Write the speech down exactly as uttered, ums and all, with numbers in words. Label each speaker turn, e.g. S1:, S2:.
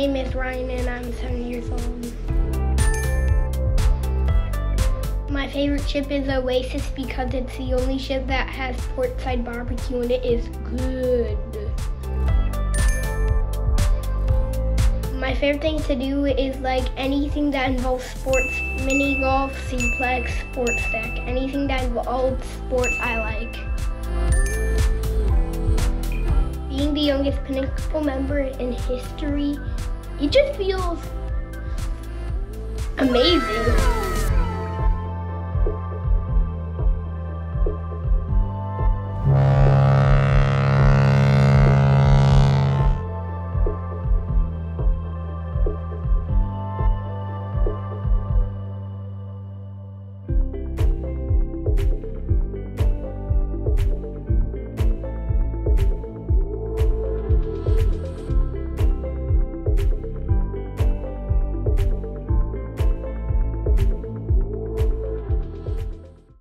S1: name is Ryan and I'm seven years old. My favorite chip is Oasis because it's the only chip that has portside barbecue and it is good. My favorite thing to do is like anything that involves sports, mini golf, C-plex, sports deck. Anything that involves sports I like. Being the youngest Pinnacle member in history, it just feels amazing.